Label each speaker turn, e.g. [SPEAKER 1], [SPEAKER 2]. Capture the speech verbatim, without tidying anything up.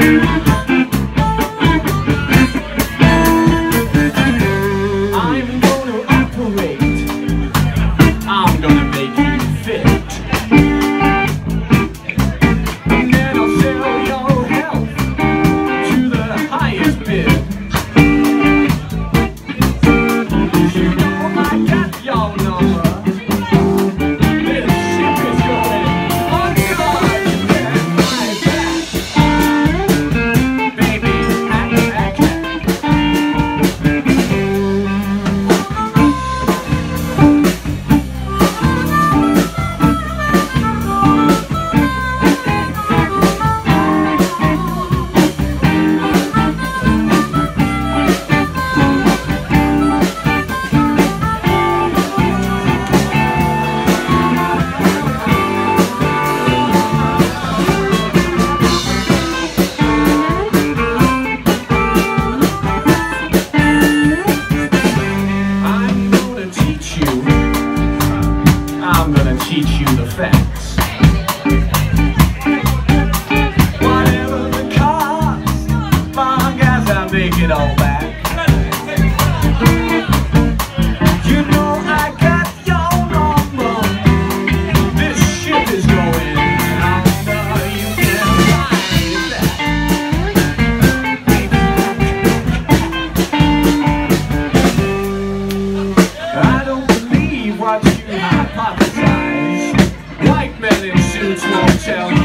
[SPEAKER 1] I'm gonna teach you the facts. Whatever the cost, long as I make it all back. You know I got your number. This ship is going under. You can find that. I don't believe what you hypothesize. White men in suits won't tell you.